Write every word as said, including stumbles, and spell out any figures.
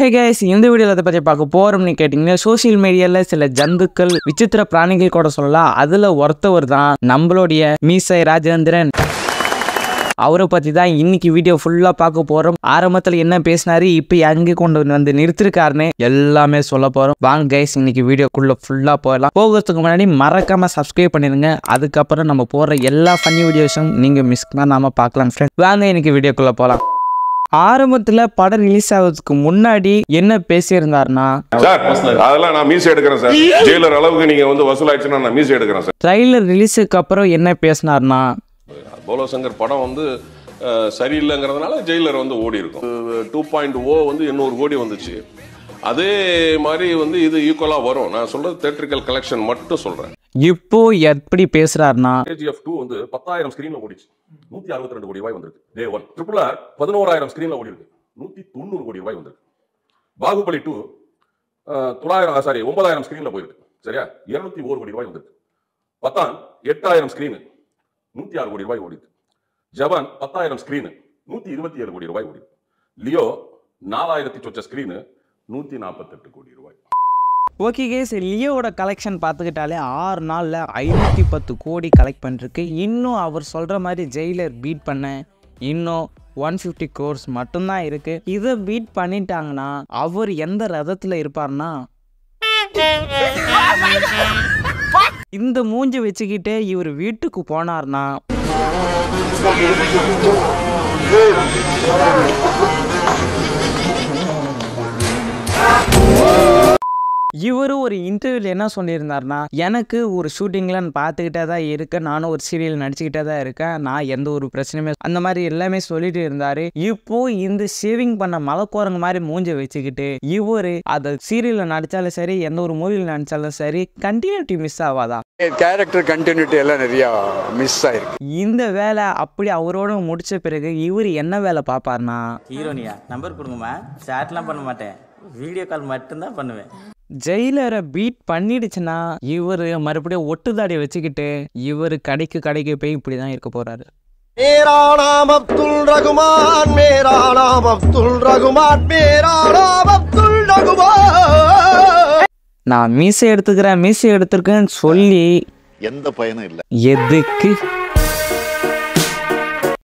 Hey guys, இந்த வீடியோல அத பத்தி பார்க்க போறோம்னு கேட்டிங்கன்னா சோஷியல் மீடியால சில ஜந்துக்கள் விசித்திர பிராணிகள் கூட சொல்லலாம். அதுல ஒருத்தவர் தான் நம்மளுடைய மீசை ராஜேந்திரன். அவரை பத்தி தான் இன்னைக்கு வீடியோ ஃபுல்லா பார்க்க போறோம். ஆரம்பத்துல என்ன பேசினாரு, இப்போ எங்க கொண்டு வந்து நிறுத்திருக்காருன்னு எல்லாமே சொல்ல போறோம். வாங்க கைஸ், இன்னைக்கு வீடியோக்குள்ள ஃபுல்லா போகலாம். போகிறதுக்கு முன்னாடி மறக்காம சப்ஸ்கிரைப் பண்ணிருங்க. அதுக்கப்புறம் நம்ம போற எல்லா ஃபன்னி வீடியோஸும் நீங்க மிஸ் பண்ணாம பார்க்கலாம் ஃப்ரெண்ட். வாங்க இன்னைக்கு வீடியோக்குள்ள போகலாம். ஆரம்பத்துல படம் ரிலீஸ் ஆகிறதுக்கு முன்னாடி என்ன பேசியிருந்தாருன்னா, சார் அதெல்லாம் நான் மீசி எடுக்கிறேன் சார், ஜெயிலர் அளவுக்கு நீங்க வந்து வசூலாச்சுன்னா நான் மீசி எடுக்கிறேன் சார். ட்ரைலர் ரிலீஸுக்கு அப்புறம் என்ன பேசினார்னா, போலோ சங்கர் படம் வந்து சரியில்லைங்கிறதுனால ஜெயிலர் வந்து ஓடி இருக்கும். டூ பாயிண்ட் ஓ வந்து எண்ணூறு கோடி வந்துச்சு. அதே மாதிரி வந்து இது ஈக்குவலா வரும். நான் சொல்றது தியேட்ரிக்கல் கலெக்ஷன் மட்டும் சொல்றேன். இப்போ எப்படி பேசுறாருன்னா, கேஜிஎஃப் டூ வந்து பத்தாயிரம் ஸ்கிரீன்ல ஓடிச்சு, நூத்தி அறுபத்தி ரெண்டு கோடி ரூபாய் வந்திருக்கு. Day one. ட்ரிபிள் ஆர் பதினோராயிரம் ஸ்கிரீன்ல ஓடி இருக்கு, நூத்தி தொண்ணூறு கோடி ரூபாய் வந்திருக்கு. பாகுபலி டூ தொள்ளாயிரம் சாரி ஒன்பதாயிரம் ஸ்கிரீன்ல போயிருக்கு, சரியா, இருநூத்தி ஒரு கோடி ரூபாய் வந்திருக்கு. பத்தான் எட்டாயிரம் ஸ்கிரீன், நூத்தி ஆறு கோடி ரூபாய் ஓடிது. ஜவான் பத்தாயிரம் ஸ்கிரீன், நூத்தி இருபத்தி ஏழு கோடி ரூபாய் ஓடிது. லியோ நாலாயிரத்தி சொச்ச ஸ்கிரீன், நூத்தி நாற்பத்தி எட்டு கோடி ரூபாய். ஓகே கேஸ், லியோவோட கலெக்ஷன் பார்த்துக்கிட்டாலே ஆறு நாளில் ஐநூற்றி பத்து கோடி கலெக்ட் பண்ணிருக்கு. இன்னும் அவர் சொல்கிற மாதிரி ஜெயிலர் பீட் பண்ண இன்னும் ஒன் ஃபிஃப்டி கோர்ஸ் மட்டும்தான் இருக்கு. இதை பீட் பண்ணிட்டாங்கன்னா அவர் எந்த ரதத்தில் இருப்பார்னா, இந்த மூஞ்சி வச்சுக்கிட்டே இவர் வீட்டுக்கு போனார்னா இவரு ஒரு இன்டர்வியூல என்ன சொல்லியிருந்தாருன்னா, எனக்கு ஒரு ஷூட்டிங்ல பார்த்துக்கிட்டே தான் இருக்கேன், நானும் ஒரு சீரியல் நடிச்சுக்கிட்டே தான் இருக்கேன், நான் எந்த ஒரு பிரச்சனையுமே அந்த மாதிரி எல்லாமே சொல்லிட்டு இருந்தாரு. இப்போ இந்த ஷேவிங் பண்ண மலைக்கோரங்க மாதிரி மூஞ்ச வச்சுக்கிட்டு இவரு அதை சீரியல்ல நடிச்சாலும் சரி, எந்த ஒரு மூவில நடிச்சாலும் சரி, கண்டினியூட்டி மிஸ் ஆகாதா? கேரக்டர் கண்டினியூட்டி எல்லாம் நிறைய மிஸ் ஆயிருக்கு. இந்த வேலை அப்படி அவரோட முடிச்ச பிறகு இவர் என்ன வேலை பார்ப்பார்னா, ஹீரோனியா நம்பர் கொடுங்கம்மா, சாட்லாம் பண்ண மாட்டேன், வீடியோ கால் மட்டும்தான் பண்ணுவேன். ஜெயிலரை பீட் பண்ணிடுச்சுன்னா இவரு மறுபடியும் ஒட்டுதாடி வச்சுக்கிட்டு இவரு கடைக்கு கடைக்கு போய் இப்படிதான் இருக்க போறாரு. मेरा नाम अब्दुल रघुमान, मेरा नाम अब्दुल रघुमान, मेरा नाम अब्दुल रघुमान. நான் மீசை எடுத்துக்கிறேன் மீசை எடுத்துருக்கேன்னு சொல்லி எந்த பயனும் இல்லை. எதுக்கு